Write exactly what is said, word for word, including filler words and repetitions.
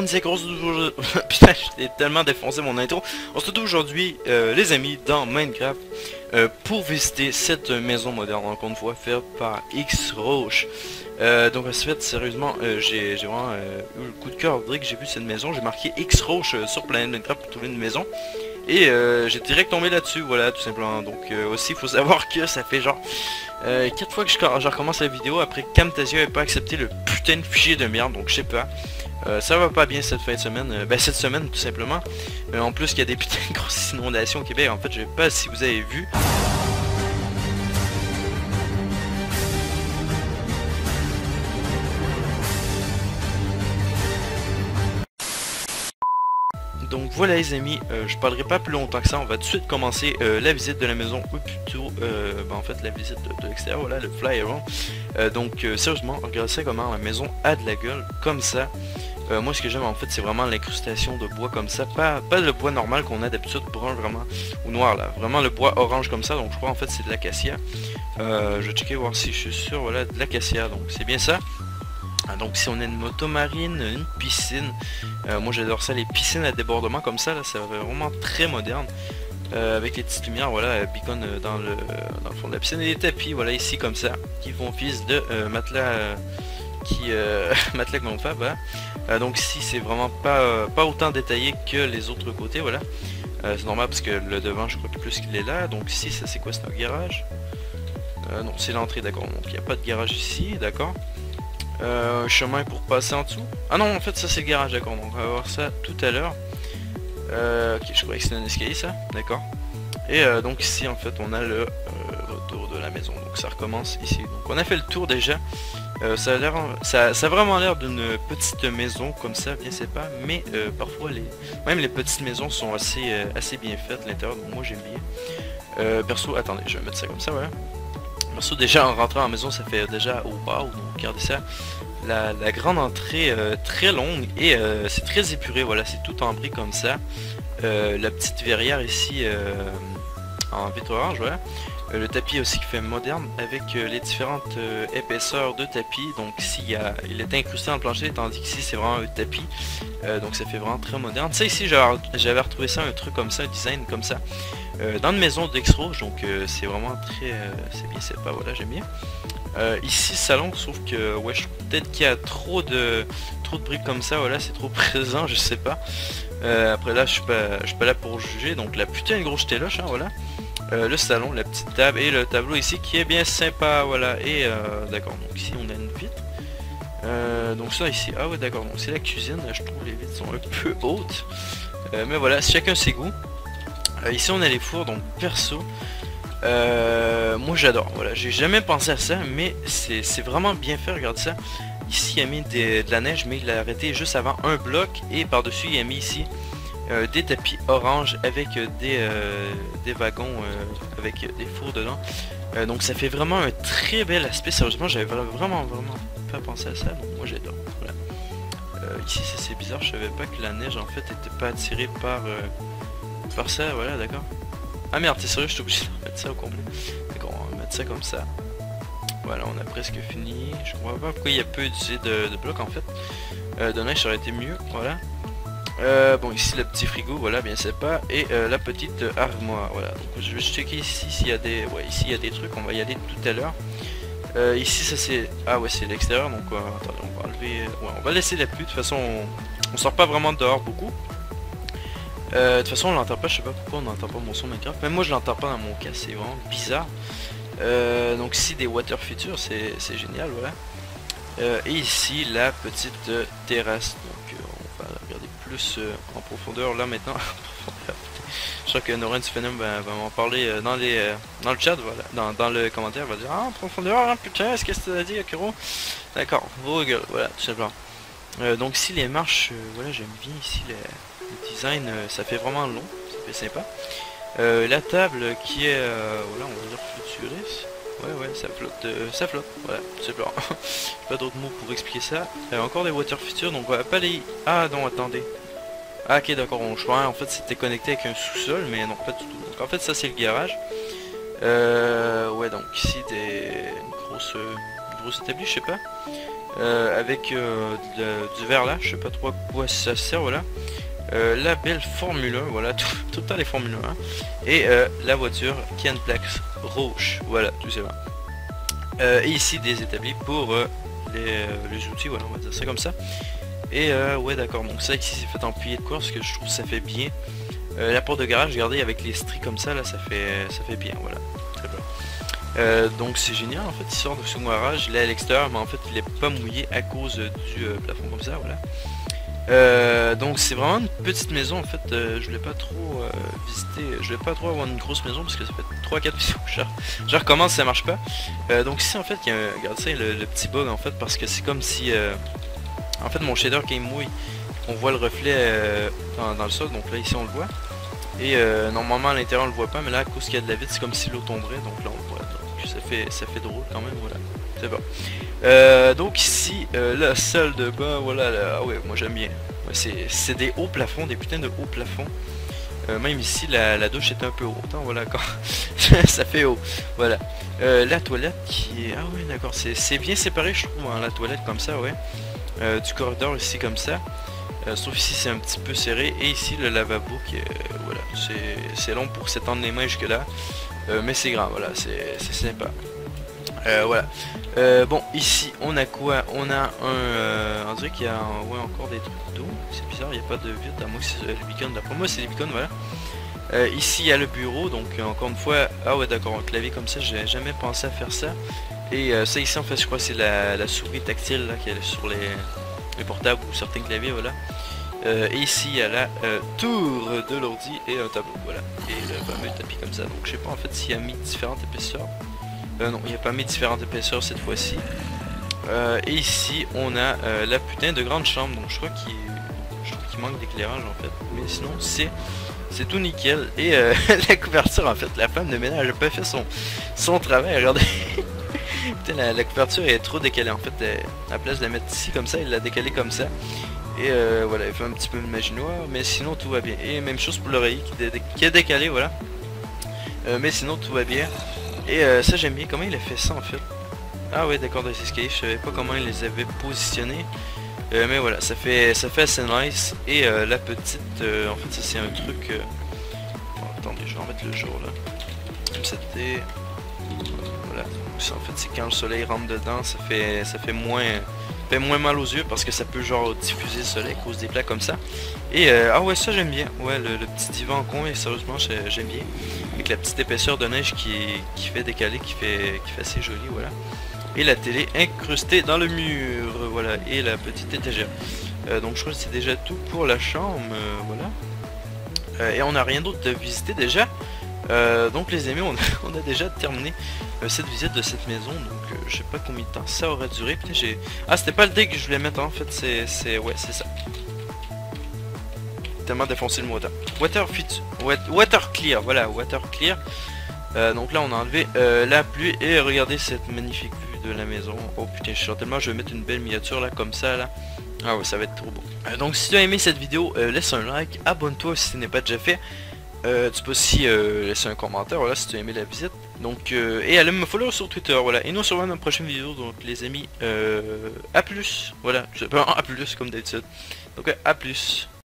monde, c'est qu'on se retrouve... Putain, j'ai tellement défoncé mon intro. On se retrouve aujourd'hui, euh, les amis, dans Minecraft, euh, pour visiter cette maison moderne, encore une fois, faite par X-Roche. Euh, donc, en fait, sérieusement, euh, j'ai vraiment euh, eu le coup de cœur dès que j'ai vu cette maison. J'ai marqué X-Roche euh, sur Planète Minecraft pour trouver une maison. Et euh, j'ai direct tombé là-dessus, voilà, tout simplement. Donc, euh, aussi, il faut savoir que ça fait genre... Euh, quatre fois que je, je recommence la vidéo après que Camtasia n'avait pas accepté le putain de fichier de merde, donc je sais pas. Euh, ça va pas bien cette fin de semaine, euh, ben cette semaine tout simplement. Euh, en plus qu'il y a des putains de grosses inondations au Québec, en fait je sais pas si vous avez vu. Donc voilà les amis, euh, je parlerai pas plus longtemps que ça, on va tout de suite commencer euh, la visite de la maison, ou plutôt euh, ben, en fait la visite de, de l'extérieur, voilà le fly around. Euh, donc euh, sérieusement, regardez ça comment la maison a de la gueule, comme ça. Euh, moi ce que j'aime en fait c'est vraiment l'incrustation de bois comme ça, pas, pas le bois normal qu'on a d'habitude brun vraiment, ou noir là, vraiment le bois orange comme ça, donc je crois en fait c'est de l'acacia. Euh, je vais checker voir si je suis sûr, voilà de l'acacia, donc c'est bien ça. Ah, donc si on a une moto marine, une piscine, euh, moi j'adore ça, les piscines à débordement comme ça, là, c'est vraiment très moderne. Euh, avec les petites lumières, voilà, beacon euh, dans, le, dans le fond de la piscine, et les tapis, voilà, ici comme ça, qui font office de euh, matelas, euh, qui euh, matelas gonflable, voilà. Euh, donc ici c'est vraiment pas, euh, pas autant détaillé que les autres côtés, voilà. Euh, c'est normal parce que le devant je crois plus qu'il est là, donc ici ça c'est quoi, c'est un garage? euh, Non, c'est l'entrée, d'accord, donc il n'y a pas de garage ici, d'accord. Euh, chemin pour passer en dessous. Ah non, en fait ça c'est le garage, d'accord, donc on va voir ça tout à l'heure. Euh, ok, je croyais que c'était un escalier ça, d'accord. Et euh, donc ici en fait on a le euh, retour de la maison, donc ça recommence ici. Donc on a fait le tour déjà. Euh, ça a l'air, ça, ça a vraiment l'air d'une petite maison comme ça, bien c'est pas, mais euh, parfois les, même les petites maisons sont assez, euh, assez bien faites l'intérieur, donc moi j'aime bien. Euh, perso, attendez, je vais mettre ça comme ça, voilà. Perso, déjà en rentrant à la maison, ça fait déjà au wow, donc regardez ça. La, la grande entrée euh, très longue et euh, c'est très épuré, voilà, c'est tout en briques comme ça. Euh, la petite verrière ici euh, en vitre orange, voilà. Euh, le tapis aussi qui fait moderne avec euh, les différentes euh, épaisseurs de tapis. Donc ici il, y a, il est incrusté dans le plancher, tandis qu'ici c'est vraiment un tapis. Euh, donc ça fait vraiment très moderne. Ça ici j'avais retrouvé ça, un truc comme ça, un design comme ça. Euh, dans une maison d'X-Roche, donc euh, c'est vraiment très, euh, c'est bien, c'est pas, voilà, j'aime bien. Euh, ici salon, sauf que ouais, je trouve peut-être qu'il y a trop de trop de briques comme ça, voilà, c'est trop présent, je sais pas. Euh, après là, je suis pas, je suis pas là pour juger, donc la putain de grosse téloche, hein, voilà. Euh, le salon, la petite table et le tableau ici qui est bien sympa, voilà. Et euh, d'accord, donc ici on a une vitre. Euh, donc ça ici, ah ouais d'accord, donc c'est la cuisine, je trouve les vitres sont un peu hautes. Euh, mais voilà, chacun ses goûts. Euh, ici on a les fours, donc perso. Euh, moi j'adore, voilà, j'ai jamais pensé à ça, mais c'est vraiment bien fait, regarde ça. Ici il a mis des, de la neige, mais il l'a arrêté juste avant un bloc, et par-dessus il a mis ici euh, des tapis orange avec euh, des, euh, des wagons euh, avec des fours dedans. Euh, donc ça fait vraiment un très bel aspect, sérieusement j'avais vraiment vraiment pas pensé à ça, donc moi j'adore, voilà. Euh, ici c'est bizarre, je savais pas que la neige en fait était pas attirée par, euh, par ça, voilà d'accord. Ah merde, t'es sérieux, je suis obligé de mettre ça au complet. D'accord, on va mettre ça comme ça. Voilà, on a presque fini. Je comprends pas pourquoi il y a peu utilisé de, de blocs en fait. Euh, de neige ça aurait été mieux, voilà. Euh, bon, ici le petit frigo, voilà, bien sympa. Et euh, la petite armoire, voilà. Donc je vais checker ici s'il y a des. Ouais, ici il y a des trucs, on va y aller tout à l'heure. Euh, ici ça c'est. Ah ouais, c'est l'extérieur, donc euh, attendez, on va enlever. Ouais, on va laisser la pluie, de toute façon on, on sort pas vraiment dehors beaucoup. Euh, de toute façon on l'entend pas, je sais pas pourquoi on n'entend pas mon son Minecraft, même moi je l'entends pas dans mon cas, c'est vraiment bizarre. Euh, donc ici des water features, c'est génial, voilà. Euh, et ici la petite euh, terrasse, donc euh, on va regarder plus euh, en profondeur là maintenant. Je crois que Noren Phenom va, va m'en parler euh, dans les euh, dans le chat, voilà, dans, dans le commentaire, va dire ah en profondeur, hein, putain, qu'est-ce que tu as dit Akiro? D'accord, vos gueules, voilà, tout simplement. Euh, donc ici les marches, euh, voilà, j'aime bien ici les... Le design, euh, ça fait vraiment long, ça fait sympa. Euh, la table qui est, euh, voilà, on va dire futuriste. Ouais, ouais, ça flotte, euh, ça flotte, voilà, c'est blanc. Pas d'autres mots pour expliquer ça. Euh, encore des water features, donc on va pas les... Ah non, attendez. Ah ok, d'accord, on choisit. En fait, c'était connecté avec un sous-sol, mais non, pas du tout. Donc en fait, ça c'est le garage. Euh, ouais, donc ici des une grosse, une grosse établie, je sais pas. euh, avec euh, de, du verre là, je sais pas trop à quoi ça sert, voilà. Euh, la belle Formule un, voilà, tout, tout le temps les Formule un, hein. Et euh, la voiture qui a une plaque rouge, voilà, tout simplement. Euh, et ici des établis pour euh, les, euh, les outils, voilà, on va dire ça comme ça. Et euh, ouais d'accord, donc ça ici c'est fait en pilier de course, que je trouve ça fait bien. Euh, la porte de garage, regardez, avec les stries comme ça, là, ça fait ça fait bien, voilà, très bien. Euh, donc c'est génial, en fait, il sort de son garage, il est à l'extérieur, mais en fait il est pas mouillé à cause euh, du euh, plafond comme ça, voilà. Euh, donc c'est vraiment une petite maison, en fait, euh, je voulais pas trop euh, visiter, je voulais pas trop avoir une grosse maison, parce que ça fait trois quatre vidéos que je, je recommence, ça marche pas. Euh, donc ici, en fait, il y a, regardez ça, le, le petit bug, en fait, parce que c'est comme si... Euh, en fait, mon shader qui mouille, on voit le reflet euh, dans, dans le sol, donc là ici on le voit. Et euh, normalement à l'intérieur on le voit pas, mais là à cause qu'il y a de la vitre, c'est comme si l'eau tomberait, donc là on le voit. Donc ça fait ça fait drôle quand même, voilà. C'est bon. Euh, donc ici, euh, la salle de bain, voilà, là, ah ouais, moi j'aime bien. Ouais, c'est des hauts plafonds, des putains de hauts plafonds. Euh, même ici la, la douche est un peu haute, hein, voilà, quand ça fait haut. Voilà. Euh, la toilette qui est... Ah ouais d'accord, c'est bien séparé je trouve, hein, la toilette comme ça, ouais. Euh, du corridor ici comme ça, euh, sauf ici c'est un petit peu serré, et ici le lavabo qui est, euh, voilà, c'est long pour s'étendre les mains jusque là, euh, mais c'est grand, voilà, c'est sympa. Euh, voilà. Euh, bon, ici on a quoi? On a un, euh, on dirait qu'il y a un, ouais, encore des trucs d'eau, c'est bizarre, il n'y a pas de vitre, à moi c'est les beacons, d'après moi c'est les beacons, voilà. Euh, ici il y a le bureau, donc euh, encore une fois, ah ouais d'accord, un clavier comme ça, j'ai jamais pensé à faire ça. Et euh, ça ici en fait je crois c'est la, la souris tactile là qui est sur les, les portables ou certains claviers, voilà. Euh, et ici il y a la euh, tour de l'ordi et un tableau, voilà. Et le fameux tapis comme ça, donc je sais pas en fait s'il y a mis différentes épaisseurs. Euh, non, il n'y a pas mis différentes épaisseurs cette fois-ci. Euh, et ici on a euh, la putain de grande chambre, donc je crois qu'il qu'il manque d'éclairage en fait. Mais sinon c'est... C'est tout nickel. Et euh, la couverture en fait, la femme de ménage n'a pas fait son, son travail, regardez. Putain, la, la couverture est trop décalée en fait, elle, à la place de la mettre ici comme ça, il l'a décalée comme ça. Et euh, voilà, il fait un petit peu de magie noire, mais sinon tout va bien. Et même chose pour l'oreiller qui, qui est décalé, voilà. Euh, mais sinon tout va bien. Et euh, ça j'aime bien, comment il a fait ça en fait. Ah ouais d'accord, des escaliers, je savais pas comment il les avait positionnés. Euh, mais voilà, ça fait ça fait assez nice. Et euh, la petite, euh, en fait ça c'est un truc... Euh... Bon, attendez, je vais en mettre le jour là. Comme c'était... Voilà, ça, en fait c'est quand le soleil rentre dedans, ça fait ça fait moins fait moins mal aux yeux parce que ça peut genre diffuser le soleil à cause des plaques comme ça. Et euh, ah ouais ça j'aime bien, ouais le, le petit divan en coin, et sérieusement j'aime bien. Avec la petite épaisseur de neige qui, qui fait décaler, qui fait, qui fait assez joli, voilà. Et la télé incrustée dans le mur, voilà, et la petite étagère. Euh, donc je crois que c'est déjà tout pour la chambre, euh, voilà. Euh, et on n'a rien d'autre à visiter déjà. Euh, donc les amis, on a, on a déjà terminé euh, cette visite de cette maison, donc euh, je sais pas combien de temps ça aurait duré. Putain, j'ai... Ah c'était pas le dé que je voulais mettre en fait, c'est... Ouais c'est ça. Tellement défoncé le moteur. Water fit... Water clear, voilà, water clear. Euh, donc là on a enlevé euh, la pluie et regardez cette magnifique vue de la maison. Oh putain je suis tellement, je vais mettre une belle miniature là comme ça là. Ah ouais ça va être trop beau. Euh, donc si tu as aimé cette vidéo, euh, laisse un like, abonne-toi si ce n'est pas déjà fait. Euh, tu peux aussi euh, laisser un commentaire voilà si tu as aimé la visite. Donc euh, et allez me follow sur Twitter, voilà. Et nous on se revoit dans une prochaine vidéo. Donc les amis, euh, à plus. Voilà, je sais pas, à plus comme d'habitude. Donc euh, à plus.